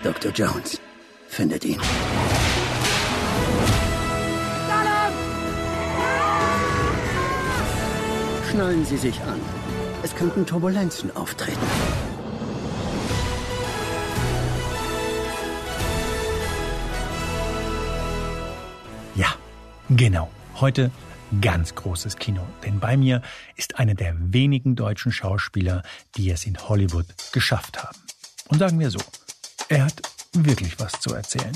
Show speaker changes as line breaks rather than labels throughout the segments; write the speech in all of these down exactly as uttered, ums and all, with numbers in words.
Doktor Jones. Findet ihn. Schnallen Sie sich an. Es könnten Turbulenzen auftreten.
Ja, genau. Heute ganz großes Kino. Denn bei mir ist einer der wenigen deutschen Schauspieler, die es in Hollywood geschafft haben. Und sagen wir so, er hat wirklich was zu erzählen.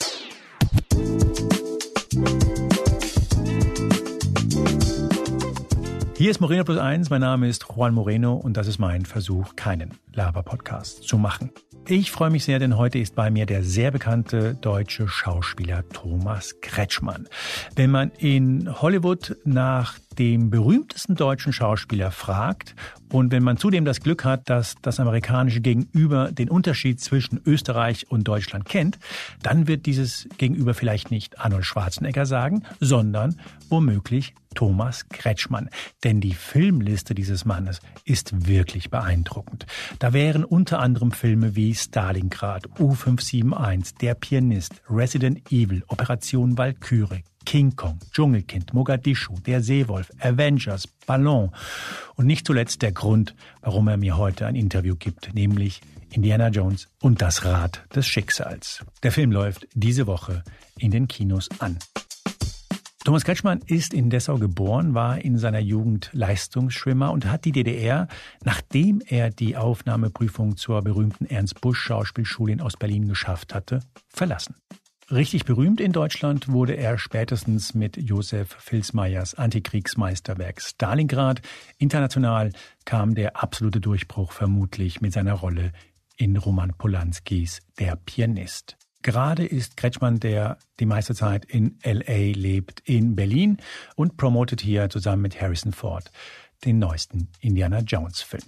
Hier ist Moreno Plus Eins, mein Name ist Juan Moreno und das ist mein Versuch, keinen Laber-Podcast zu machen. Ich freue mich sehr, denn heute ist bei mir der sehr bekannte deutsche Schauspieler Thomas Kretschmann. Wenn man in Hollywood nach dem berühmtesten deutschen Schauspieler fragt und wenn man zudem das Glück hat, dass das amerikanische Gegenüber den Unterschied zwischen Österreich und Deutschland kennt, dann wird dieses Gegenüber vielleicht nicht Arnold Schwarzenegger sagen, sondern womöglich Thomas Kretschmann. Denn die Filmliste dieses Mannes ist wirklich beeindruckend. Da wären unter anderem Filme wie Stalingrad, U fünf sieben eins, Der Pianist, Resident Evil, Operation Walküre, King Kong, Dschungelkind, Mogadischu, Der Seewolf, Avengers, Ballon und nicht zuletzt der Grund, warum er mir heute ein Interview gibt, nämlich Indiana Jones und das Rad des Schicksals. Der Film läuft diese Woche in den Kinos an. Thomas Kretschmann ist in Dessau geboren, war in seiner Jugend Leistungsschwimmer und hat die D D R, nachdem er die Aufnahmeprüfung zur berühmten Ernst-Busch-Schauspielschule in Ostberlin geschafft hatte, verlassen. Richtig berühmt in Deutschland wurde er spätestens mit Josef Vilsmeyers Antikriegsmeisterwerk Stalingrad. International kam der absolute Durchbruch vermutlich mit seiner Rolle in Roman Polanskis Der Pianist. Gerade ist Kretschmann, der die meiste Zeit in L A lebt, in Berlin und promotet hier zusammen mit Harrison Ford den neuesten Indiana Jones Film.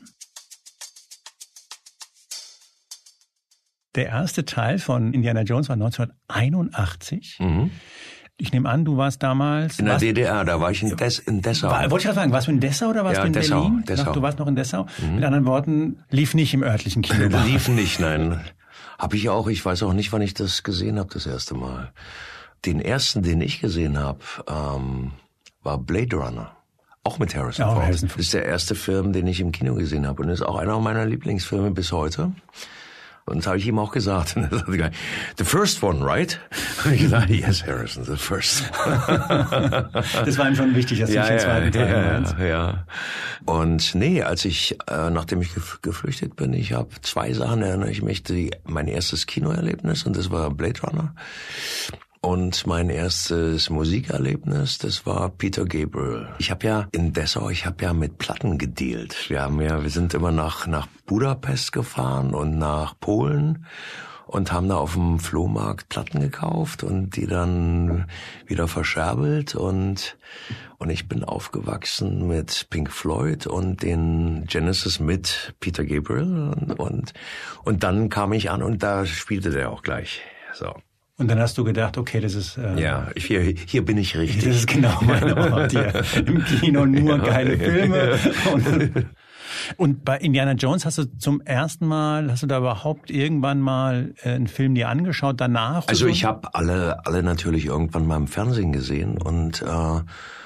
Der erste Teil von Indiana Jones war neunzehnhunderteinundachtzig. Mhm. Ich nehme an, du warst damals...
In der D D R, da war ich in, Des, in Dessau.
War, wollte ich gerade fragen, warst du in Dessau oder warst
ja,
du in
Dessau,
Berlin?
Dessau.
Ach, du warst noch in Dessau.
Mhm.
Mit anderen Worten, lief nicht im örtlichen Kino.
Lief nicht, nein. Hab ich auch, ich weiß auch nicht, wann ich das gesehen habe, das erste Mal. Den ersten, den ich gesehen habe, ähm, war Blade Runner. Auch mit Harrison Ford.
Harrison Ford.
Das ist der erste Film, den ich im Kino gesehen habe und ist auch einer meiner Lieblingsfilme bis heute. Und das habe ich ihm auch gesagt. The first one, right? Und ich gesagt, yes, Harrison, the first.
Das war ihm schon wichtig, dass du
ja,
nicht den zweiten Teil
ja,
meinst.
Ja, ja. Und nee, als ich, äh, nachdem ich gef- geflüchtet bin, ich habe zwei Sachen, erinnere ich mich, die, mein erstes Kinoerlebnis, und das war Blade Runner. Und mein erstes Musikerlebnis, das war Peter Gabriel. Ich habe ja in Dessau, ich habe ja mit Platten gedealt. Wir haben ja, wir sind immer nach nach Budapest gefahren und nach Polen und haben da auf dem Flohmarkt Platten gekauft und die dann wieder verscherbelt und und ich bin aufgewachsen mit Pink Floyd und den Genesis mit Peter Gabriel und und, und dann kam ich an und da spielte der auch gleich. So.
Und dann hast du gedacht, okay, das ist... Äh,
ja, hier, hier bin ich richtig.
Das ist genau mein Ort hier. Im Kino nur ja, geile Filme. Und, und bei Indiana Jones hast du zum ersten Mal, hast du da überhaupt irgendwann mal äh, einen Film dir angeschaut, danach?
Also ich habe alle alle natürlich irgendwann mal im Fernsehen gesehen und äh,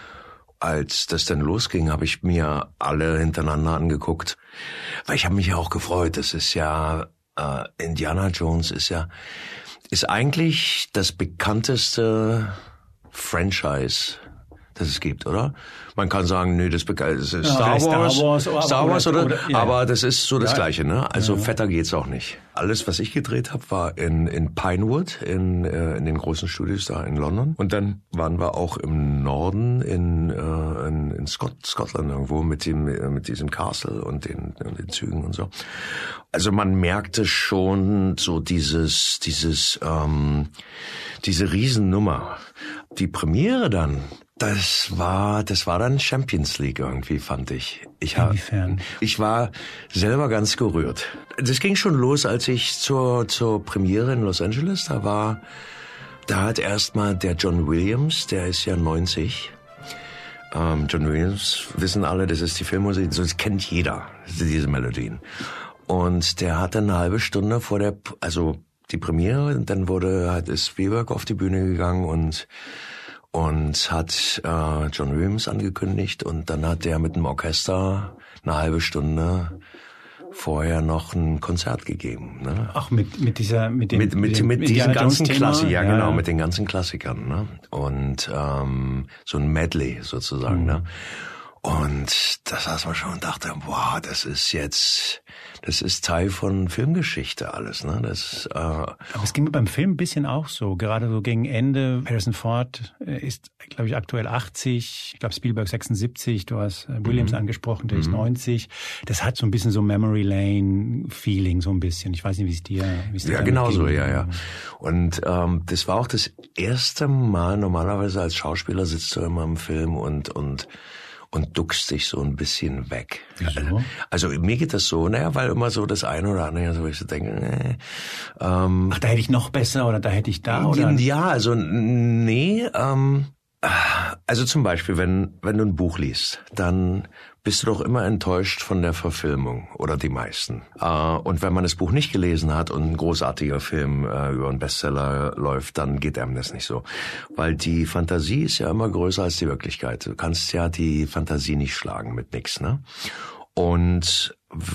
als das dann losging, habe ich mir alle hintereinander angeguckt. Weil ich habe mich ja auch gefreut. Das ist ja, äh, Indiana Jones ist ja... ist eigentlich das bekannteste Franchise, das es gibt, oder? Man kann sagen, nö, das, das ist
ja,
Star Wars,
Star Wars, oder,
Star Wars oder, oder, oder ja, aber das ist so das ja, Gleiche, ne? Also ja, fetter geht's auch nicht. Alles, was ich gedreht habe, war in in Pinewood, in äh, in den großen Studios da in London. Und dann waren wir auch im Norden in äh, in, in Scott, Scotland irgendwo mit dem mit diesem Castle und den, und den Zügen und so. Also man merkte schon so dieses dieses ähm, diese Riesennummer. Die Premiere dann, das war, das war dann Champions League irgendwie, fand ich. Ich hab,
Inwiefern?
Ich war selber ganz gerührt. Das ging schon los, als ich zur, zur Premiere in Los Angeles, da war, da hat erstmal der John Williams, der ist ja neunzig. Ähm, John Williams, wissen alle, das ist die Filmmusik, das kennt jeder, diese Melodien. Und der hat dann eine halbe Stunde vor der, also, die Premiere, und dann wurde, hat ist Spielberg auf die Bühne gegangen und und hat äh, John Williams angekündigt, und dann hat der mit dem Orchester eine halbe Stunde vorher noch ein Konzert gegeben. Ne?
Ach, mit mit dieser mit dem
mit mit,
mit, dem
mit diesen ganzen Klassikern, ja,
ja,
genau,
ja.
mit den ganzen Klassikern, ne? Und ähm, so ein Medley sozusagen, mhm. ne? Und da saß man schon und dachte, wow, das ist jetzt, das ist Teil von Filmgeschichte alles, ne? Das. Äh
Aber es ging mir beim Film ein bisschen auch so, gerade so gegen Ende. Harrison Ford ist, glaube ich, aktuell achtzig, ich glaube Spielberg sechsundsiebzig, du hast Williams mhm. angesprochen, der mhm. ist neunzig. Das hat so ein bisschen so Memory Lane Feeling, so ein bisschen. Ich weiß nicht, wie es dir, wie es dir
ja, genau so, ja, ja. Und ähm, das war auch das erste Mal. Normalerweise als Schauspieler sitzt du immer im Film und und und duckst dich so ein bisschen weg.
Wieso?
Also mir geht das so, naja, weil immer so das eine oder andere, so ich so denke, nee, ähm,
ach, da hätte ich noch besser oder da hätte ich da oder?
Ja, also nee, ähm, also zum Beispiel, wenn wenn du ein Buch liest, dann bist du doch immer enttäuscht von der Verfilmung, oder die meisten. Und wenn man das Buch nicht gelesen hat und ein großartiger Film über einen Bestseller läuft, dann geht einem das nicht so. Weil die Fantasie ist ja immer größer als die Wirklichkeit. Du kannst ja die Fantasie nicht schlagen mit nix, ne? Und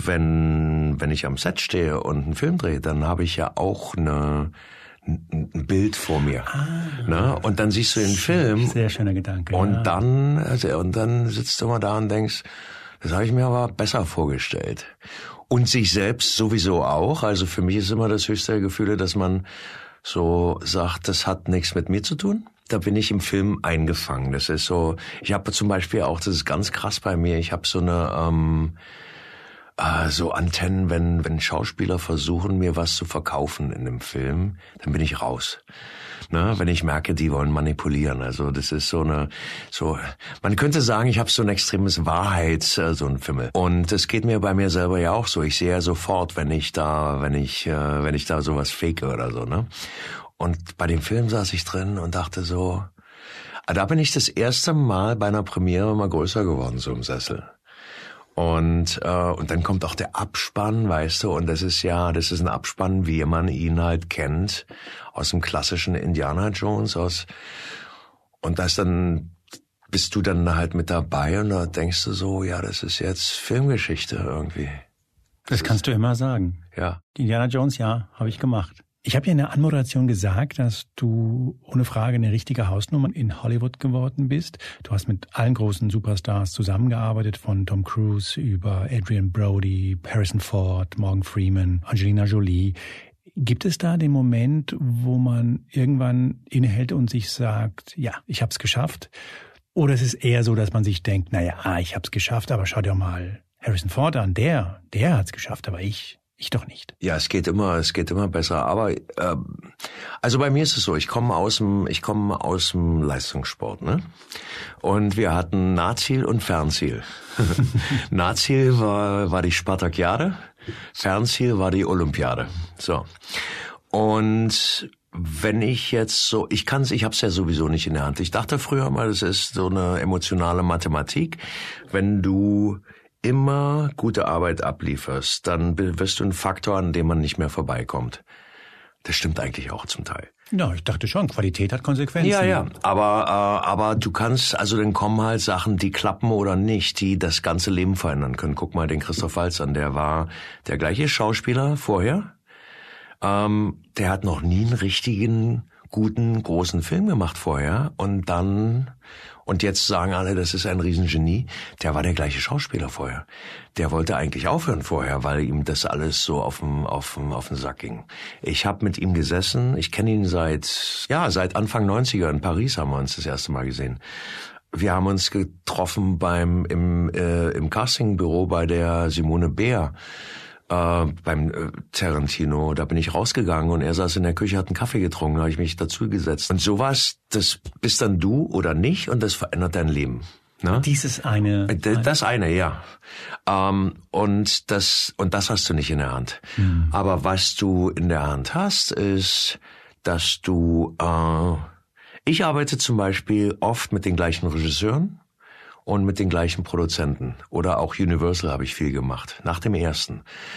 wenn wenn ich am Set stehe und einen Film drehe, dann habe ich ja auch eine ein Bild vor mir, ah, ne? Und dann siehst du den Film.
Sehr schöner Gedanke.
Und
ja.
dann, also, und dann sitzt du mal da und denkst, das habe ich mir aber besser vorgestellt. Und sich selbst sowieso auch. Also für mich ist immer das höchste Gefühl, dass man so sagt, das hat nichts mit mir zu tun. Da bin ich im Film eingefangen. Das ist so. Ich habe zum Beispiel auch, das ist ganz krass bei mir. Ich habe so eine ähm, Uh, so Antennen, wenn wenn Schauspieler versuchen, mir was zu verkaufen in einem Film, dann bin ich raus. Ne, wenn ich merke, die wollen manipulieren. Also das ist so eine, so man könnte sagen, ich habe so ein extremes Wahrheits, äh, so ein Fimmel. Und das geht mir bei mir selber ja auch so. Ich sehe ja sofort, wenn ich da, wenn ich, äh, wenn ich da sowas fake oder so. Ne. Und bei dem Film saß ich drin und dachte so, da bin ich das erste Mal bei einer Premiere mal größer geworden, so im Sessel. Und äh, und dann kommt auch der Abspann, weißt du, und das ist ja, das ist ein Abspann, wie man ihn halt kennt, aus dem klassischen Indiana Jones, aus, und das dann bist du dann halt mit dabei und da denkst du so, ja, das ist jetzt Filmgeschichte irgendwie.
Das, das kannst ist, du immer sagen.
Ja.
Indiana Jones, ja, habe ich gemacht. Ich habe ja in der Anmoderation gesagt, dass du ohne Frage eine richtige Hausnummer in Hollywood geworden bist. Du hast mit allen großen Superstars zusammengearbeitet, von Tom Cruise über Adrian Brody, Harrison Ford, Morgan Freeman, Angelina Jolie. Gibt es da den Moment, wo man irgendwann innehält und sich sagt, ja, ich habe es geschafft? Oder ist es eher so, dass man sich denkt, naja, ich habe es geschafft, aber schau dir mal Harrison Ford an, der, der hat es geschafft, aber ich... Ich doch nicht.
Ja, es geht immer, es geht immer besser. Aber äh, also bei mir ist es so: Ich komme aus dem, ich komme aus dem Leistungssport, ne? Und wir hatten Nahziel und Fernziel. Nahziel war war die Spartakiade, Fernziel war die Olympiade. So. Und wenn ich jetzt so, ich kann's, ich hab's ja sowieso nicht in der Hand. Ich dachte früher mal, das ist so eine emotionale Mathematik. Wenn du immer gute Arbeit ablieferst, dann wirst du ein Faktor, an dem man nicht mehr vorbeikommt. Das stimmt eigentlich auch zum Teil.
Ja, ich dachte schon, Qualität hat Konsequenzen.
Ja, ja, aber äh, aber du kannst, also dann kommen halt Sachen, die klappen oder nicht, die das ganze Leben verändern können. Guck mal den Christoph Waltz an, der war der gleiche Schauspieler vorher. Ähm, der hat noch nie einen richtigen, guten, großen Film gemacht vorher, und dann... Und jetzt sagen alle, das ist ein Riesengenie. Der war der gleiche Schauspieler vorher. Der wollte eigentlich aufhören vorher, weil ihm das alles so auf den, auf den, auf den Sack ging. Ich habe mit ihm gesessen. Ich kenne ihn seit, ja, seit Anfang neunziger. In Paris haben wir uns das erste Mal gesehen. Wir haben uns getroffen beim, im, äh, im Castingbüro bei der Simone Beer. Äh, beim äh, Tarantino, da bin ich rausgegangen und er saß in der Küche, hat einen Kaffee getrunken, da habe ich mich dazu gesetzt. Und sowas, das bist dann du oder nicht, und das verändert dein Leben. Ne?
Dieses eine.
Das eine, ja. Ähm, und das und das hast du nicht in der Hand. Mhm. Aber was du in der Hand hast, ist, dass du. Äh, ich arbeite zum Beispiel oft mit den gleichen Regisseuren und mit den gleichen Produzenten. Oder auch Universal habe ich viel gemacht, nach dem ersten.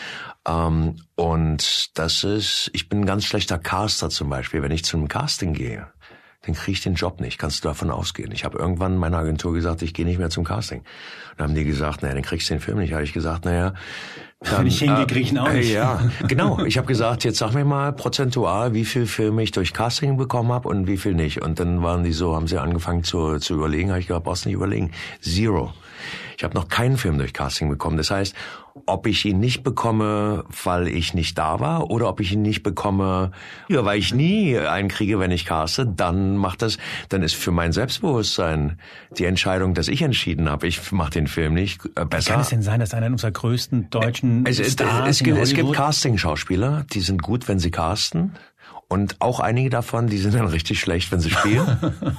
Ähm, und das ist, ich bin ein ganz schlechter Caster zum Beispiel. Wenn ich zu einem Casting gehe, dann kriege ich den Job nicht. Kannst du davon ausgehen. Ich habe irgendwann meiner Agentur gesagt, ich gehe nicht mehr zum Casting. Dann haben die gesagt, naja, dann kriegst du den Film nicht. Da habe ich gesagt, naja, dann,
wenn ich hingehe, kriege ich ihn auch nicht.
Äh, ja, genau. Ich habe gesagt, jetzt sag mir mal prozentual, wie viel Filme ich durch Casting bekommen habe und wie viel nicht. Und dann waren die so, haben sie angefangen zu, zu überlegen. Habe ich gesagt, brauchst nicht überlegen. Zero. Ich habe noch keinen Film durch Casting bekommen. Das heißt, ob ich ihn nicht bekomme, weil ich nicht da war, oder ob ich ihn nicht bekomme, ja, weil ich nie einen kriege, wenn ich caste, dann macht das, dann ist für mein Selbstbewusstsein die Entscheidung, dass ich entschieden habe, ich mache den Film nicht äh, besser.
Wie kann es denn sein, dass einer unserer größten deutschen
es, es,
Stars
es, es, gibt,
in
es gibt
Hollywood
Casting-Schauspieler, die sind gut, wenn sie casten. Und auch einige davon, die sind dann richtig schlecht, wenn sie spielen.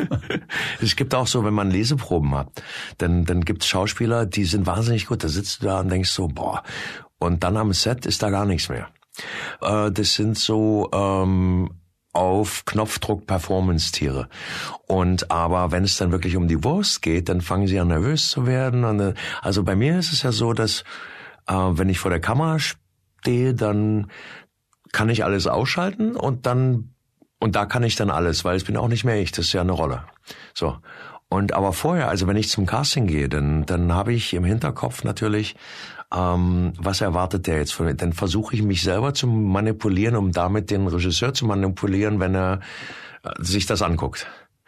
Es gibt auch so, wenn man Leseproben hat, dann, dann gibt's Schauspieler, die sind wahnsinnig gut. Da sitzt du da und denkst so, boah. Und dann am Set ist da gar nichts mehr. Äh, das sind so ähm, auf Knopfdruck Performance-Tiere. Und aber wenn es dann wirklich um die Wurst geht, dann fangen sie an nervös zu werden. Und, äh, also bei mir ist es ja so, dass äh, wenn ich vor der Kamera stehe, dann kann ich alles ausschalten und dann, und da kann ich dann alles, weil es bin auch nicht mehr ich, das ist ja eine Rolle. So. Und aber vorher, also wenn ich zum Casting gehe, dann, dann habe ich im Hinterkopf natürlich, ähm, was erwartet der jetzt von mir? Dann versuche ich mich selber zu manipulieren, um damit den Regisseur zu manipulieren, wenn er äh, sich das anguckt.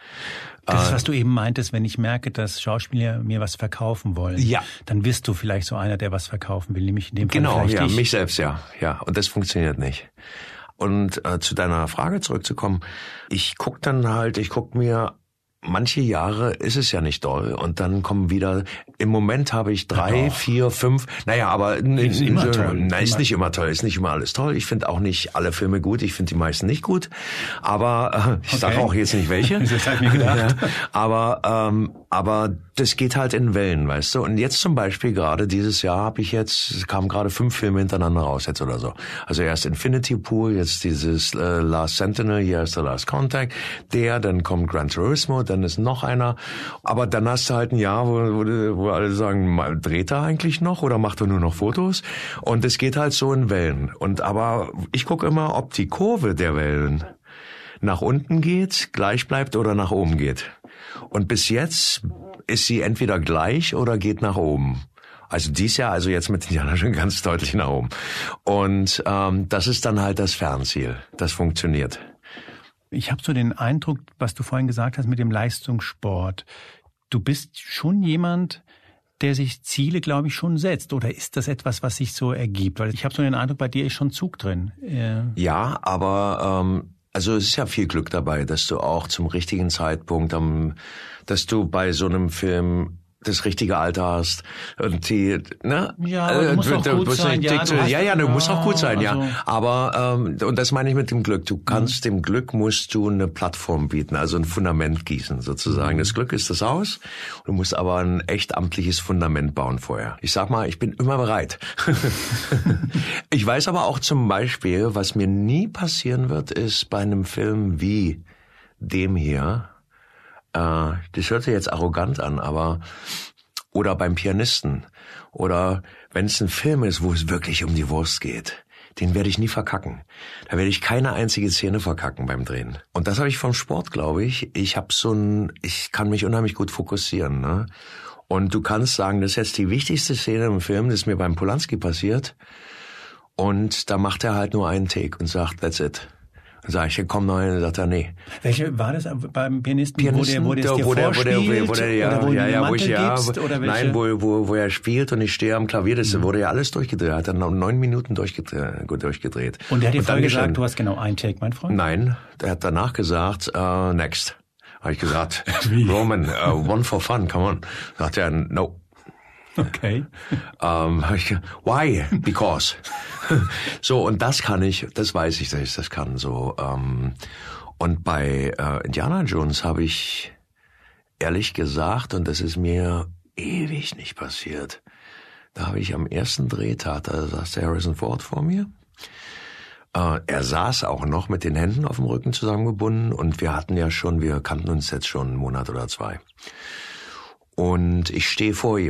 Das ist, was du eben meintest, wenn ich merke, dass Schauspieler mir was verkaufen wollen.
Ja.
Dann wirst du vielleicht so einer, der was verkaufen will, nämlich in dem Fall
genau,
vielleicht
ja,
dich.
mich selbst, ja, ja. Und das funktioniert nicht. Und äh, zu deiner Frage zurückzukommen, ich guck dann halt, ich guck mir, manche Jahre ist es ja nicht doll und dann kommen wieder, im Moment habe ich drei,
Ja,
vier, fünf, naja, aber
Ist immer
in,
toll.
na, ist
Immer.
nicht immer toll, ist nicht immer alles toll. Ich finde auch nicht alle Filme gut, ich finde die meisten nicht gut, aber äh, ich
Okay.
sage auch jetzt nicht welche.
Das habe ich mir gedacht.
Ja, aber ähm, aber das geht halt in Wellen, weißt du. Und jetzt zum Beispiel gerade dieses Jahr habe ich jetzt, es kamen gerade fünf Filme hintereinander raus jetzt oder so. Also erst Infinity Pool, jetzt dieses äh, Last Sentinel, hier ist The Last Contact, der, dann kommt Gran Turismo, dann ist noch einer. Aber dann hast du halt ein Jahr, wo, wo, wo alle sagen, dreht er eigentlich noch oder macht er nur noch Fotos? Und es geht halt so in Wellen. Und aber ich gucke immer, ob die Kurve der Wellen nach unten geht, gleich bleibt oder nach oben geht. Und bis jetzt ist sie entweder gleich oder geht nach oben. Also dies Jahr, also jetzt mit Indiana schon ganz deutlich nach oben. Und ähm, das ist dann halt das Fernziel. Das funktioniert.
Ich habe so den Eindruck, was du vorhin gesagt hast mit dem Leistungssport. Du bist schon jemand, der sich Ziele, glaube ich, schon setzt. Oder ist das etwas, was sich so ergibt? Weil ich habe so den Eindruck, bei dir ist schon Zug drin. Äh
Ja, aber ähm, also es ist ja viel Glück dabei, dass du auch zum richtigen Zeitpunkt, ähm, dass du bei so einem Film das richtige Alter hast und die, ne?
Ja, aber du musst auch gut sein, ja, du hast-
ja, ja, du musst auch gut sein,
also-
ja. Aber ähm, und das meine ich mit dem Glück. Du kannst dem Glück musst du eine Plattform bieten, also ein Fundament gießen sozusagen. Das Glück ist das Haus, du musst aber ein echt amtliches Fundament bauen vorher. Ich sag mal, ich bin immer bereit. Ich weiß aber auch zum Beispiel, was mir nie passieren wird, ist bei einem Film wie dem hier. Äh, das hört sich jetzt arrogant an, aber oder beim Pianisten oder wenn es ein Film ist, wo es wirklich um die Wurst geht, den werde ich nie verkacken. Da werde ich keine einzige Szene verkacken beim Drehen. Und das habe ich vom Sport, glaube ich. Ich habe so ein, ich kann mich unheimlich gut fokussieren, ne? Und du kannst sagen, das ist jetzt die wichtigste Szene im Film, das ist mir beim Polanski passiert. Und da macht er halt nur einen Take und sagt, that's it. Dann sag ich, komm noch hin, und sagt er, nee.
Welche war das beim Pianisten,
Pianisten,
wo der, wo der es dir
wo der, wo
vorspielt?
der, wo der, ja,
oder wo
ja,
du
ja,
den
wo ich,
Mantel
ja,
gibst? Oder welche?
nein, wo, wo, wo er spielt und ich stehe am Klavier, das mhm. wurde ja alles durchgedreht, hat dann neun Minuten durchgedreht, gut durchgedreht.
Und der hat dir
dann
vorher gesagt,
geschehen.
du hast genau einen Take, mein Freund?
Nein, der hat danach gesagt, uh, next. Habe ich gesagt,
Wie?
Roman, uh, one for fun, come on. Sagt er, no.
Okay.
Ähm, hab ich, why? Because. So, und das kann ich, das weiß ich, dass ich das kann. So. Ähm, und bei äh, Indiana Jones habe ich ehrlich gesagt, und das ist mir ewig nicht passiert, da habe ich am ersten Drehtag, da saß der Harrison Ford vor mir. Äh, er saß auch noch mit den Händen auf dem Rücken zusammengebunden und wir hatten ja schon, wir kannten uns jetzt schon einen Monat oder zwei. Und ich stehe vor ihm.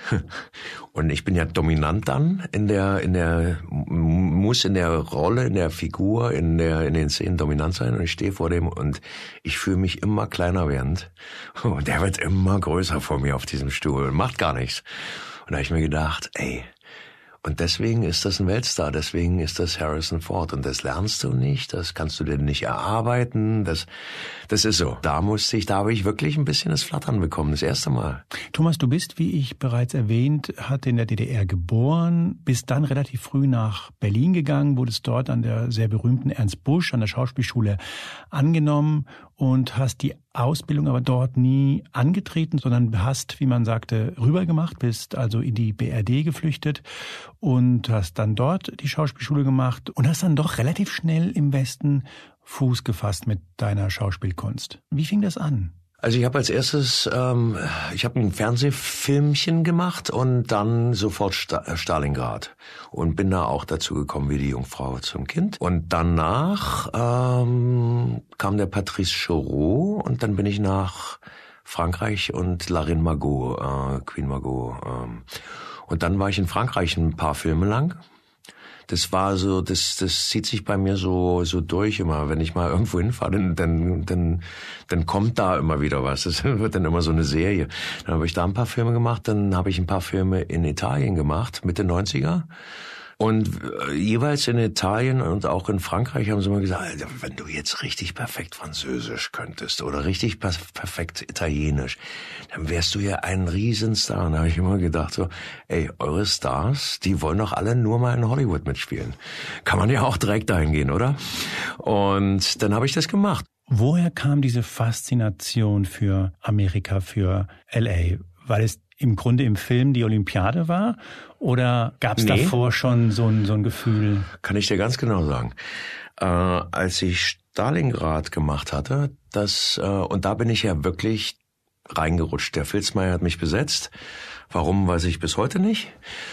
Und ich bin ja dominant dann in der, in der, muss in der Rolle, in der Figur, in der, in den Szenen dominant sein. Und ich stehe vor dem und ich fühle mich immer kleiner werdend. Und der wird immer größer vor mir auf diesem Stuhl und macht gar nichts. Und da habe ich mir gedacht, ey, und deswegen ist das ein Weltstar, deswegen ist das Harrison Ford. Und das lernst du nicht, das kannst du dir nicht erarbeiten, das, das ist so. Da musste ich, da habe ich wirklich ein bisschen das Flattern bekommen, das erste Mal.
Thomas, du bist, wie ich bereits erwähnt hatte, in der D D R geboren, bist dann relativ früh nach Berlin gegangen, wurdest dort an der sehr berühmten Ernst Busch, an der Schauspielschule angenommen und hast die Ausbildung aber dort nie angetreten, sondern hast, wie man sagte, rübergemacht, bist also in die B R D geflüchtet und hast dann dort die Schauspielschule gemacht und hast dann doch relativ schnell im Westen Fuß gefasst mit deiner Schauspielkunst. Wie fing das an?
Also ich habe als erstes, ähm, ich habe ein Fernsehfilmchen gemacht und dann sofort Sta- Stalingrad und bin da auch dazu gekommen wie die Jungfrau zum Kind. Und danach ähm, kam der Patrice Chéreau und dann bin ich nach Frankreich und La Reine Margot, äh, Queen Margot. Ähm. Und dann war ich in Frankreich ein paar Filme lang. Das war so, das, das zieht sich bei mir so, so durch immer. Wenn ich mal irgendwo hinfahre, dann, dann, dann, dann kommt da immer wieder was. Das wird dann immer so eine Serie. Dann habe ich da ein paar Filme gemacht, dann habe ich ein paar Filme in Italien gemacht, Mitte neunziger. Und jeweils in Italien und auch in Frankreich haben sie immer gesagt, Alter, wenn du jetzt richtig perfekt Französisch könntest oder richtig perfekt Italienisch, dann wärst du ja ein Riesenstar. Und da habe ich immer gedacht so, ey, eure Stars, die wollen doch alle nur mal in Hollywood mitspielen. Kann man ja auch direkt dahin gehen, oder? Und dann habe ich das gemacht.
Woher kam diese Faszination für Amerika, für L A? Weil es im Grunde im Film die Olympiade war? Oder gab es nee. davor schon so ein, so ein Gefühl?
Kann ich dir ganz genau sagen. Äh, als ich Stalingrad gemacht hatte, das äh, und da bin ich ja wirklich reingerutscht. Der Filzmeier hat mich besetzt. Warum, weiß ich bis heute nicht.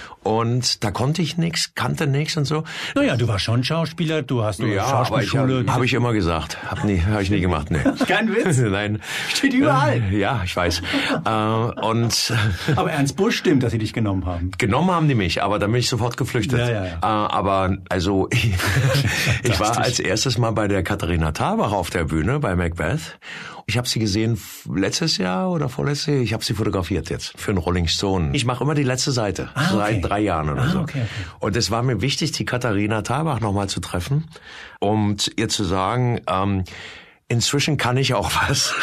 Und da konnte ich nichts, kannte nichts und so.
Naja, du warst schon Schauspieler, du hast eine
ja,
Schauspielschule.
Habe hab ich immer gesagt. Hab nie, hab ich nie gemacht, nee.
Kein Witz?
Nein.
Steht überall.
Ja, ich weiß. äh, und
aber Ernst Busch stimmt, dass sie dich genommen haben.
Genommen haben die mich, aber dann bin ich sofort geflüchtet.
Ja, ja, ja.
Äh, aber also ich, ich war als erstes mal bei der Katharina Thalbach auf der Bühne bei Macbeth. Ich habe sie gesehen letztes Jahr oder vorletztes Jahr. Ich habe sie fotografiert jetzt für einen Rolling Stone. Ich mache immer die letzte Seite,
ah, okay.
seit drei Jahren oder
ah,
so.
Okay, okay.
Und es war mir wichtig, die Katharina Thalbach nochmal zu treffen, um ihr zu sagen, ähm, inzwischen kann ich auch was.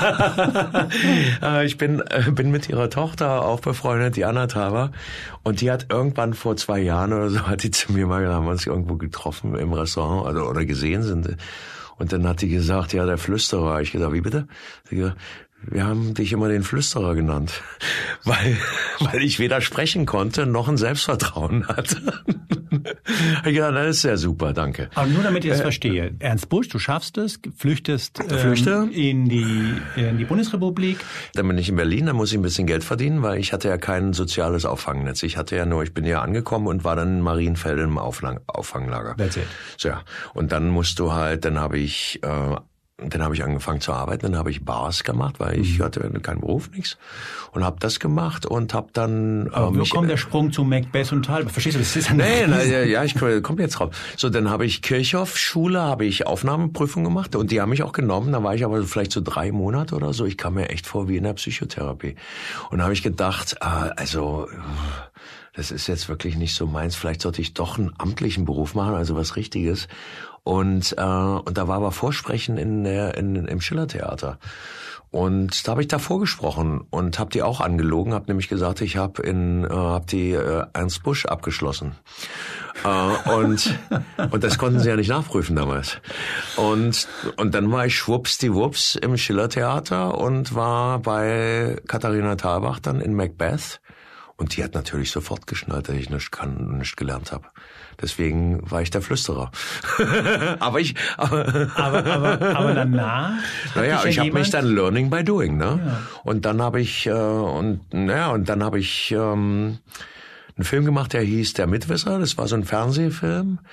Ich bin bin mit ihrer Tochter auch befreundet, die Anna Thalbach. Und die hat irgendwann vor zwei Jahren oder so, hat die zu mir mal, haben wir uns irgendwo getroffen im Restaurant oder, oder gesehen sind. Und dann hat die gesagt, ja, der Flüsterer. Ich gesagt, wie bitte? Sie gesagt, wir haben dich immer den Flüsterer genannt, weil weil ich weder sprechen konnte noch ein Selbstvertrauen hatte. Ich gedacht, das ist sehr super, danke.
Aber nur damit ich das äh, verstehe. Ernst Busch, du schaffst es, flüchtest ähm,
Flüchte.
in die in die Bundesrepublik.
Dann bin ich in Berlin, dann muss ich ein bisschen Geld verdienen, weil ich hatte ja kein soziales Auffangnetz. Ich hatte ja nur, ich bin ja angekommen und war dann in Marienfelde im Auflang, Auffanglager.
That's it.
So, ja. Und dann musst du halt, dann habe ich äh, dann habe ich angefangen zu arbeiten, dann habe ich Bars gemacht, weil ich hatte keinen Beruf, nichts. Und habe das gemacht und habe dann...
Aber
äh,
wo kommt der Sprung zu Macbeth und Thalbach? Verstehst du, das ist ein...
Nee, na, ja, ja, ich komme jetzt drauf. So, dann habe ich Kirchhoff-Schule, habe ich Aufnahmeprüfung gemacht und die haben mich auch genommen. Da war ich aber vielleicht so drei Monate oder so. Ich kam mir echt vor wie in der Psychotherapie. Und da habe ich gedacht, äh, also... das ist jetzt wirklich nicht so meins. Vielleicht sollte ich doch einen amtlichen Beruf machen, also was Richtiges. Und äh, und da war aber Vorsprechen in der in, im Schillertheater. Und da habe ich da vorgesprochen und habe die auch angelogen, habe nämlich gesagt, ich habe in äh, habe die äh, Ernst Busch abgeschlossen. äh, und und das konnten sie ja nicht nachprüfen damals. Und und dann war ich schwuppsdiwupps im Schillertheater und war bei Katharina Thalbach dann in Macbeth. Und die hat natürlich sofort geschnallt, dass ich nichts kann und nichts gelernt habe. Deswegen war ich der Flüsterer. aber ich... Aber,
aber, aber, aber danach...
Naja, ich, ja ich habe mich dann learning by doing, ne?
Ja.
Und dann habe ich... Äh, und naja, und dann habe ich ähm, einen Film gemacht, der hieß Der Mitwisser. Das war so ein Fernsehfilm.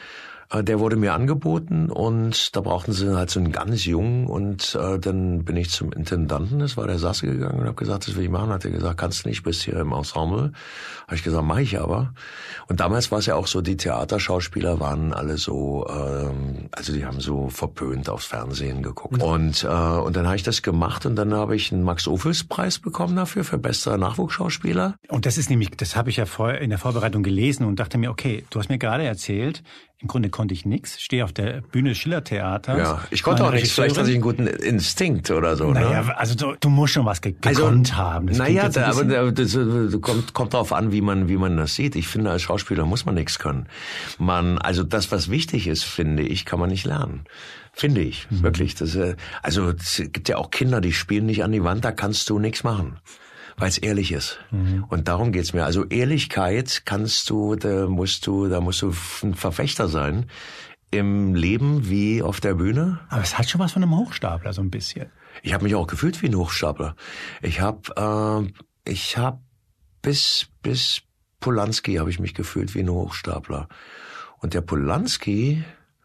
Der wurde mir angeboten und da brauchten sie halt so einen ganz jungen und äh, dann bin ich zum Intendanten, das war der Sasse, gegangen und habe gesagt, das will ich machen. Hat er gesagt, kannst nicht, bist hier im Ensemble. Habe ich gesagt, mache ich aber. Und damals war es ja auch so, die Theaterschauspieler waren alle so, ähm, also die haben so verpönt aufs Fernsehen geguckt. Mhm. Und äh, und dann habe ich das gemacht und dann habe ich einen Max-Ophüls-Preis bekommen dafür, für bester Nachwuchsschauspieler.
Und das ist nämlich, das habe ich ja vorher in der Vorbereitung gelesen und dachte mir, okay, du hast mir gerade erzählt, im Grunde konnte ich nichts, stehe auf der Bühne Schillertheaters.
Ja, ich konnte auch nichts, vielleicht hatte ich einen guten Instinkt oder so.
Naja,
ne?
also du, du musst schon was ge gekonnt
also,
haben. Das
naja, da, aber da, das, das kommt, kommt darauf an, wie man, wie man das sieht. Ich finde, als Schauspieler muss man nichts können. Man, also das, was wichtig ist, finde ich, kann man nicht lernen. Finde ich, mhm. wirklich. Das, also es gibt ja auch Kinder, die spielen nicht an die Wand, da kannst du nichts machen. Weil es ehrlich ist. Mhm. Und darum geht's mir. Also Ehrlichkeit kannst du, da musst du, da musst du ein Verfechter sein. Im Leben wie auf der Bühne.
Aber es hat schon was von einem Hochstapler, so ein bisschen.
Ich habe mich auch gefühlt wie ein Hochstapler. Ich habe, äh, ich habe bis, bis Polanski habe ich mich gefühlt wie ein Hochstapler. Und der Polanski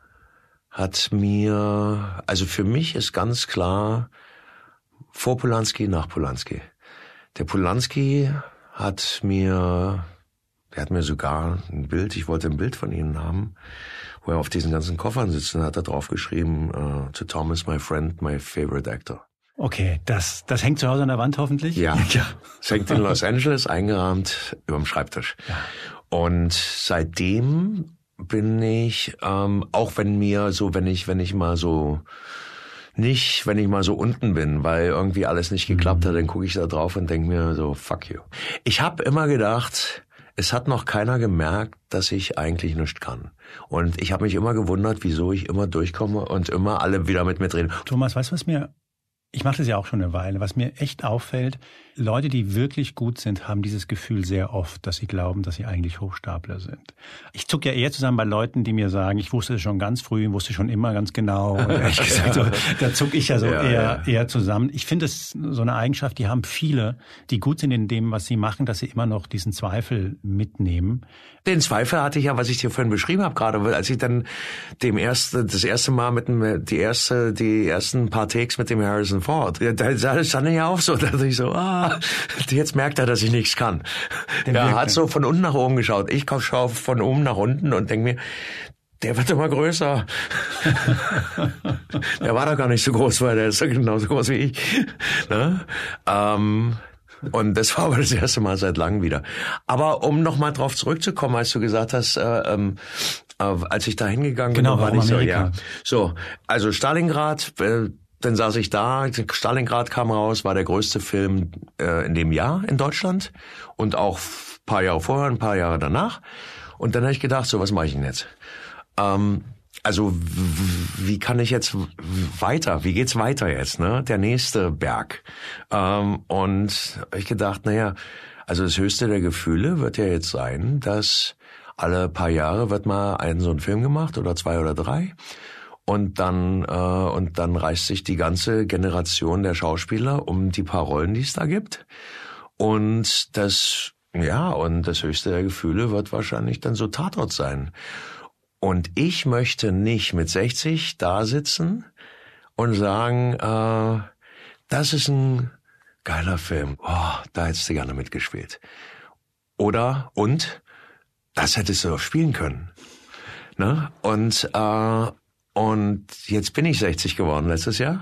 hat mir, also für mich ist ganz klar, vor Polanski, nach Polanski. Der Polanski hat mir, der hat mir sogar ein Bild, ich wollte ein Bild von Ihnen haben, wo er auf diesen ganzen Koffern sitzt und hat da drauf geschrieben, uh, to Thomas, my friend, my favorite actor.
Okay, das, das hängt zu Hause an der Wand hoffentlich?
Ja, ja. Es hängt in Los Angeles, eingerahmt überm Schreibtisch. Ja. Und seitdem bin ich, ähm, auch wenn mir so, wenn ich, wenn ich mal so, nicht, wenn ich mal so unten bin, weil irgendwie alles nicht geklappt hat, dann gucke ich da drauf und denke mir so, fuck you. Ich habe immer gedacht, es hat noch keiner gemerkt, dass ich eigentlich nichts kann. Und ich habe mich immer gewundert, wieso ich immer durchkomme und immer alle wieder mit mir drehen.
Thomas, weißt du, was mir, ich mache das ja auch schon eine Weile, was mir echt auffällt, Leute, die wirklich gut sind, haben dieses Gefühl sehr oft, dass sie glauben, dass sie eigentlich Hochstapler sind. Ich zucke ja eher zusammen bei Leuten, die mir sagen, ich wusste es schon ganz früh, wusste schon immer ganz genau. Und ehrlich gesagt, so, da zucke ich ja so ja, eher, ja. eher zusammen. Ich finde es so eine Eigenschaft, die haben viele, die gut sind in dem, was sie machen, dass sie immer noch diesen Zweifel mitnehmen.
Den Zweifel hatte ich ja, was ich dir vorhin beschrieben habe, gerade als ich dann dem erste, das erste Mal mit dem, die erste, die ersten paar Takes mit dem Harrison Ford, da, da stand ich ja auch so, da dachte ich so, ah, jetzt merkt er, dass ich nichts kann. Den er hat so von unten nach oben geschaut. Ich schaue von oben nach unten und denke mir, der wird immer größer. Der war doch gar nicht so groß, weil der ist doch genauso groß wie ich. Ne? Ähm, und das war aber das erste Mal seit langem wieder. Aber um nochmal drauf zurückzukommen, als du gesagt hast, äh, ähm, äh, als ich da hingegangen bin,
genau,
war ich so,
Amerika.
ja. So, also Stalingrad, äh, dann saß ich da, Stalingrad kam raus, war der größte Film äh, in dem Jahr in Deutschland und auch ein paar Jahre vorher, ein paar Jahre danach. Und dann habe ich gedacht, so, was mache ich denn jetzt? Ähm, also wie kann ich jetzt weiter? Wie geht's weiter jetzt? Ne, der nächste Berg. Ähm, und hab ich gedacht, naja, also das höchste der Gefühle wird ja jetzt sein, dass alle paar Jahre wird mal ein so ein Film gemacht oder zwei oder drei. Und dann äh, und dann reißt sich die ganze Generation der Schauspieler um die paar Rollen, die es da gibt. Und das, ja, und das höchste der Gefühle wird wahrscheinlich dann so Tatort sein. Und ich möchte nicht mit sechzig da sitzen und sagen, äh, das ist ein geiler Film. Oh, da hättest du gerne mitgespielt. Oder, und, das hättest du doch spielen können. Ne? Und äh, Und jetzt bin ich sechzig geworden letztes Jahr.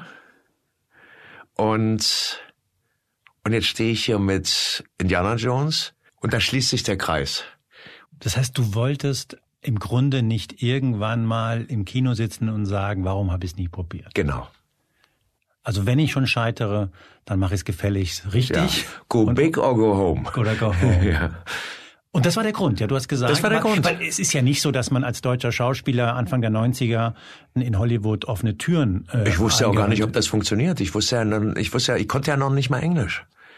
Und, und jetzt stehe ich hier mit Indiana Jones und da schließt sich der Kreis.
Das heißt, du wolltest im Grunde nicht irgendwann mal im Kino sitzen und sagen, warum habe ich es nie probiert?
Genau.
Also wenn ich schon scheitere, dann mache ich es gefälligst richtig.
Ja. Go und, big or go home.
Oder go home.
Ja.
Und das war der Grund, ja, du hast gesagt.
Das war der
weil,
Grund.
Weil es ist ja nicht so, dass man als deutscher Schauspieler Anfang der neunziger in Hollywood offene Türen äh,
Ich wusste ja auch gar nicht, ob das funktioniert. Ich wusste ja, ich wusste ja, ich konnte ja noch nicht mal Englisch.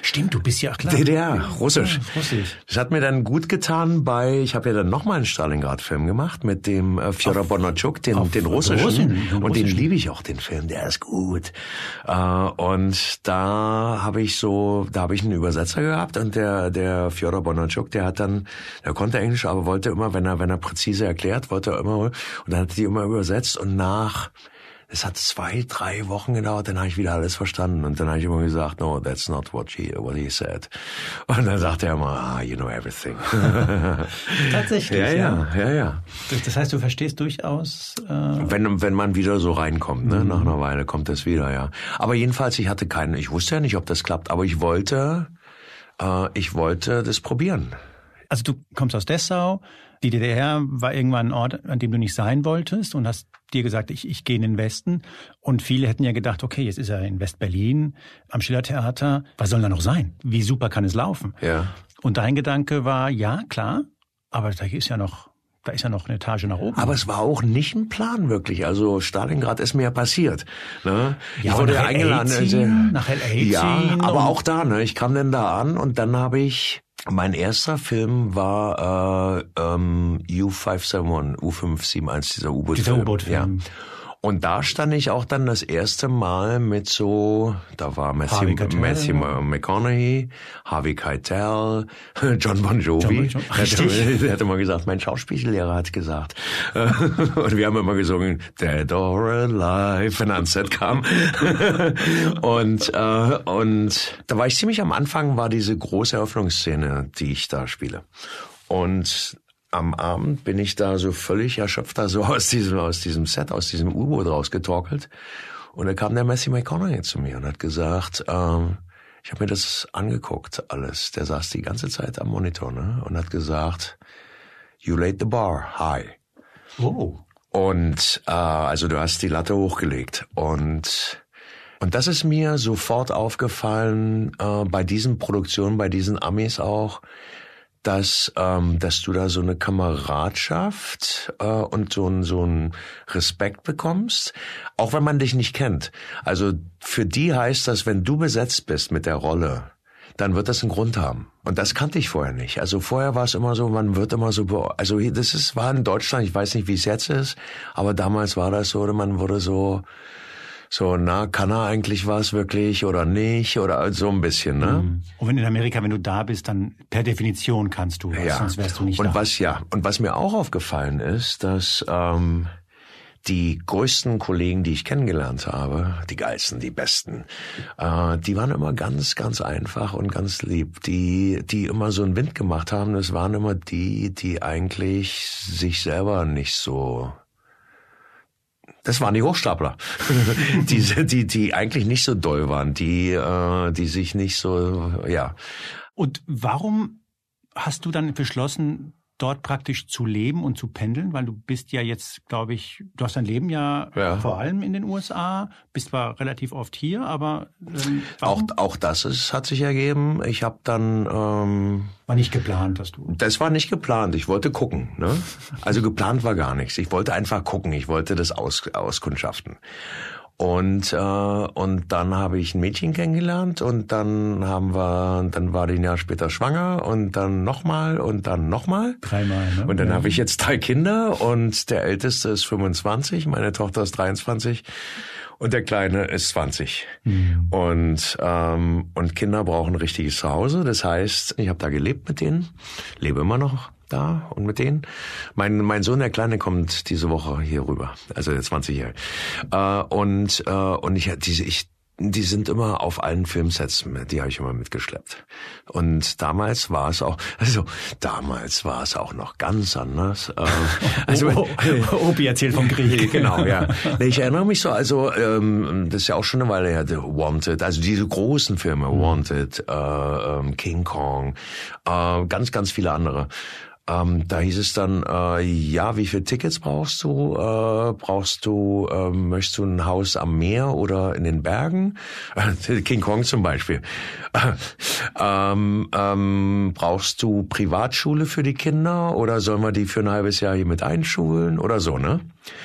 Stimmt, du bist ja klar.
D D R, Russisch.
Ja, Russisch.
Das hat mir dann gut getan bei, ich habe ja dann nochmal einen Stalingrad-Film gemacht mit dem äh, Fjodor Bondarchuk, den, den russischen.
Russen, den
und den
russischen.
liebe ich auch, den Film, der ist gut. Äh, und da habe ich so, da habe ich einen Übersetzer gehabt und der, der Fjodor Bondarchuk, der hat dann, der konnte Englisch, aber wollte immer, wenn er, wenn er präzise erklärt, wollte er immer, und dann hat er die immer übersetzt und nach, es hat zwei, drei Wochen gedauert, dann habe ich wieder alles verstanden. Und dann habe ich immer gesagt, no, that's not what he, what he said. Und dann sagte er immer, ah, you know everything.
Tatsächlich,
ja, ja, ja, ja.
Das heißt, du verstehst durchaus... Äh
Wenn, wenn man wieder so reinkommt, ne, mhm. nach einer Weile kommt das wieder, ja. Aber jedenfalls, ich hatte keinen, ich wusste ja nicht, ob das klappt, aber ich wollte, äh, ich wollte das probieren.
Also du kommst aus Dessau, die D D R war irgendwann ein Ort, an dem du nicht sein wolltest und hast dir gesagt, ich, ich gehe in den Westen. Und viele hätten ja gedacht, okay, jetzt ist er in West-Berlin am Schillertheater. Was soll da noch sein? Wie super kann es laufen?
Ja.
Und dein Gedanke war, ja, klar, aber da ist ja noch, da ist ja noch eine Etage nach oben.
Aber es war auch nicht ein Plan wirklich. Also Stalingrad ist mir ja passiert. Ne?
Ja,
ich wurde
nach
ja eingeladen.
L A ziehen, nach L A
ja,
ziehen
aber auch da, ne? Ich kam dann da an und dann habe ich, mein erster Film war äh, ähm, U fünf sieben eins, U fünf sieben eins, dieser U-Boot-Film.
Dieser U-Boot-Film.
Ja. Und da stand ich auch dann das erste Mal mit so, da war Matthew, Matthew McConaughey, Harvey Keitel, John Bon Jovi.
John Bon
Er hatte, der hatte mal gesagt, mein Schauspiellehrer hat gesagt. Und wir haben immer gesungen, Dead or Alive, wenn er ans Set kam. Und, äh, und da war ich ziemlich am Anfang, war diese große Eröffnungsszene, die ich da spiele. Und am Abend bin ich da so völlig erschöpft, da so aus diesem, aus diesem Set, aus diesem U-Boot rausgetorkelt. Und da kam der Matthew McConaughey zu mir und hat gesagt, ähm, ich habe mir das angeguckt, alles. Der saß die ganze Zeit am Monitor, ne? Und hat gesagt, you laid the bar high.
Oh.
Und äh, also du hast die Latte hochgelegt. Und und das ist mir sofort aufgefallen, äh, bei diesen Produktionen, bei diesen Amis auch, dass ähm, dass du da so eine Kameradschaft äh, und so ein so ein Respekt bekommst, auch wenn man dich nicht kennt. Also für die heißt das, wenn du besetzt bist mit der Rolle, dann wird das einen Grund haben. Und das kannte ich vorher nicht. Also vorher war es immer so, man wird immer so, also das ist war in Deutschland, ich weiß nicht, wie es jetzt ist, aber damals war das so, man wurde so So, na, kann er eigentlich was wirklich oder nicht oder so ein bisschen, ne?
Und wenn in Amerika, wenn du da bist, dann per Definition kannst du was,
ja.
sonst wärst du nicht
und
da.
Was, ja, und was mir auch aufgefallen ist, dass ähm, die größten Kollegen, die ich kennengelernt habe, die geilsten, die besten, äh, die waren immer ganz, ganz einfach und ganz lieb. Die, die immer so einen Wind gemacht haben, das waren immer die, die eigentlich sich selber nicht so... Das waren die Hochstapler, die, die, die eigentlich nicht so doll waren, die, äh, die sich nicht so, ja.
Und warum hast du dann beschlossen, dort praktisch zu leben und zu pendeln? Weil du bist ja jetzt, glaube ich, du hast dein Leben ja, ja. vor allem in den U S A, bist zwar relativ oft hier, aber ähm,
auch auch das ist, hat sich ergeben. Ich habe dann ähm,
war nicht geplant, dass du.
Das war nicht geplant. Ich wollte gucken, ne? Also geplant war gar nichts. Ich wollte einfach gucken. Ich wollte das aus, auskundschaften. Und äh, und dann habe ich ein Mädchen kennengelernt und dann haben wir, dann war die ein Jahr später schwanger und dann nochmal und dann nochmal.
Dreimal, ne?
Und dann
ja.
habe ich jetzt drei Kinder und der Älteste ist fünfundzwanzig, meine Tochter ist dreiundzwanzig und der Kleine ist zwanzig. Mhm. Und ähm, und Kinder brauchen ein richtiges Zuhause. Das heißt, ich habe da gelebt mit denen, lebe immer noch da und mit denen. Mein mein Sohn, der Kleine, kommt diese Woche hier rüber, also der zwanzigjährige. Äh, und äh, und ich diese ich die sind immer auf allen Filmsets, die habe ich immer mitgeschleppt. Und damals war es auch, also damals war es auch noch ganz anders. Äh, also
oh, oh, Opi erzählt vom Krieg.
Genau, ja. Ich erinnere mich so, also ähm, das ist ja auch schon eine Weile her, The Wanted, also diese großen Filme, mhm. Wanted, äh, King Kong, äh, ganz, ganz viele andere. Ähm, da hieß es dann, äh, ja, wie viele Tickets brauchst du? Äh, brauchst du, äh, möchtest du ein Haus am Meer oder in den Bergen? Äh, King Kong zum Beispiel. Äh, ähm, ähm, brauchst du Privatschule für die Kinder oder sollen wir die für ein halbes Jahr hier mit einschulen oder so, ne?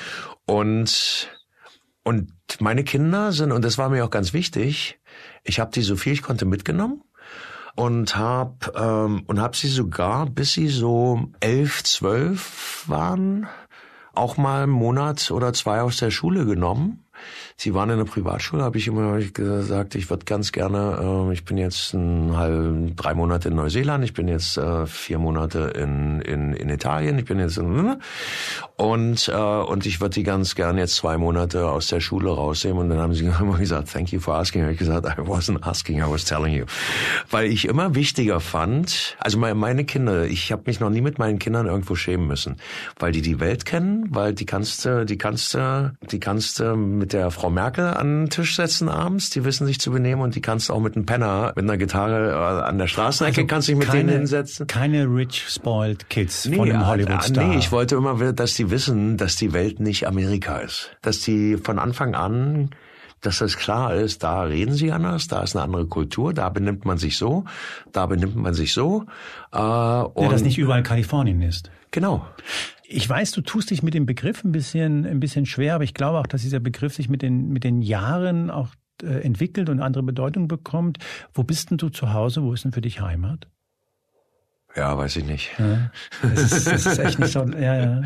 Und und meine Kinder sind, und das war mir auch ganz wichtig, ich habe die so viel ich konnte mitgenommen. und hab ähm, und hab sie sogar, bis sie so elf, zwölf waren, auch mal einen Monat oder zwei aus der Schule genommen. Sie waren in der Privatschule, habe ich immer gesagt, ich würde ganz gerne, äh, ich bin jetzt ein halb, drei Monate in Neuseeland, ich bin jetzt äh, vier Monate in, in, in Italien, ich bin jetzt in, und, äh, und ich würde die ganz gerne jetzt zwei Monate aus der Schule rausnehmen. Und dann haben sie immer gesagt, thank you for asking. Habe ich gesagt, I wasn't asking, I was telling you. Weil ich immer wichtiger fand, also meine Kinder, ich habe mich noch nie mit meinen Kindern irgendwo schämen müssen, weil die die Welt kennen, weil die kannst du, die kannst du, die kannst du mit der Frau Merkel an den Tisch setzen abends, die wissen sich zu benehmen, und die kannst du auch mit einem Penner, mit einer Gitarre an der Straßenecke, also kannst du dich mit keine, denen hinsetzen.
Keine rich, spoiled Kids
nee,
von einem Hollywood-Star.
Nee, ich wollte immer, dass die wissen, dass die Welt nicht Amerika ist. Dass die von Anfang an, dass das klar ist, da reden sie anders, da ist eine andere Kultur, da benimmt man sich so, da benimmt man sich so. Äh, und
ja, dass nicht überall Kalifornien ist.
Genau.
Ich weiß, du tust dich mit dem Begriff ein bisschen, ein bisschen schwer, aber ich glaube auch, dass dieser Begriff sich mit den, mit den Jahren auch äh, entwickelt und andere Bedeutung bekommt. Wo bist denn du zu Hause? Wo ist denn für dich Heimat?
Ja, weiß ich nicht.
Ja, das, ist, das ist echt nicht so, ja,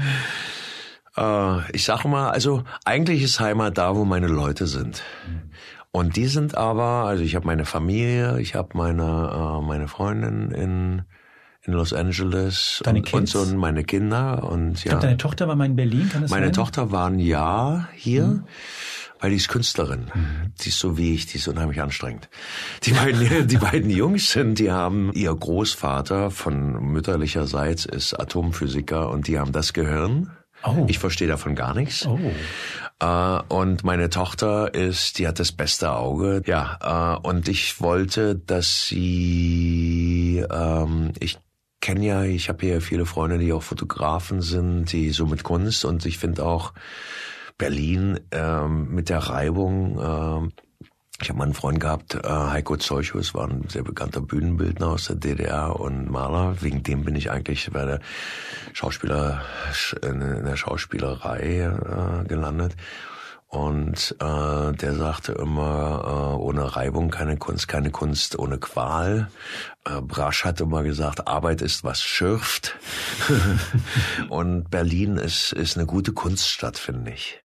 ja. Äh, ich sag mal, also eigentlich ist Heimat da, wo meine Leute sind. Mhm. Und die sind aber, also ich habe meine Familie, ich habe meine, äh, meine Freundin in in Los Angeles
deine
und, und so und meine Kinder und
ich
ja.
glaube, deine Tochter war mal in Berlin, kann das
Meine
sein?
Tochter war ein Jahr hier, mhm. weil die ist Künstlerin.
Mhm.
Die ist so wie ich, die ist unheimlich anstrengend. Die beiden, die beiden Jungs sind, die haben, ihr Großvater von mütterlicherseits ist Atomphysiker und die haben das Gehirn.
Oh.
Ich verstehe davon gar nichts.
Oh.
Uh, und meine Tochter ist, die hat das beste Auge. Ja, uh, und ich wollte, dass sie, ähm, ich kenne ja, ich habe hier viele Freunde, die auch Fotografen sind, die so mit Kunst, und ich finde auch Berlin ähm, mit der Reibung. Ähm, ich habe mal einen Freund gehabt, äh, Heiko Zeuchus, war ein sehr bekannter Bühnenbildner aus der D D R und Maler. Wegen dem bin ich eigentlich bei der Schauspieler in der Schauspielerei äh, gelandet. Und äh, der sagte immer, äh, ohne Reibung keine Kunst, keine Kunst ohne Qual. Äh, Brasch hat immer gesagt, Arbeit ist, was schürft. Und Berlin ist, ist eine gute Kunststadt, finde ich.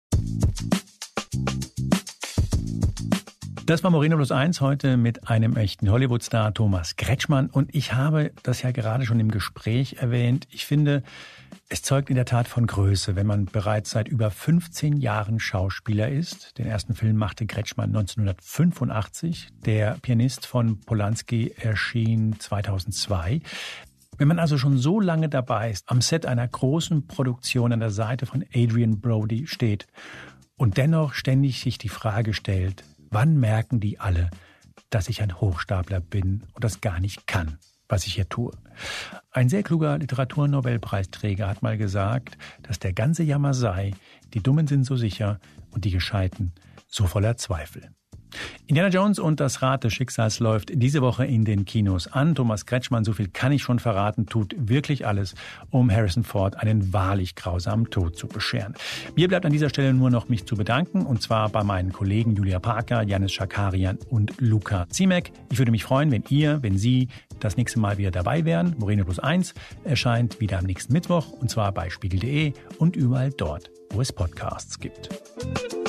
Das war Moreno Plus eins heute mit einem echten Hollywood-Star, Thomas Kretschmann. Und ich habe das ja gerade schon im Gespräch erwähnt. Ich finde, es zeugt in der Tat von Größe, wenn man bereits seit über fünfzehn Jahren Schauspieler ist. Den ersten Film machte Kretschmann neunzehnhundertfünfundachtzig. Der Pianist von Polanski erschien zweitausendzwei. Wenn man also schon so lange dabei ist, am Set einer großen Produktion an der Seite von Adrian Brody steht und dennoch ständig sich die Frage stellt, wann merken die alle, dass ich ein Hochstapler bin und das gar nicht kann, was ich hier tue? Ein sehr kluger Literaturnobelpreisträger hat mal gesagt, dass der ganze Jammer sei, die Dummen sind so sicher und die Gescheiten so voller Zweifel. Indiana Jones und das Rad des Schicksals läuft diese Woche in den Kinos an. Thomas Kretschmann, so viel kann ich schon verraten, tut wirklich alles, um Harrison Ford einen wahrlich grausamen Tod zu bescheren. Mir bleibt an dieser Stelle nur noch mich zu bedanken, und zwar bei meinen Kollegen Julia Parker, Janis Schakarian und Luca Ziemek. Ich würde mich freuen, wenn ihr, wenn Sie das nächste Mal wieder dabei wären. Moreno Plus eins erscheint wieder am nächsten Mittwoch, und zwar bei spiegel punkt de und überall dort, wo es Podcasts gibt.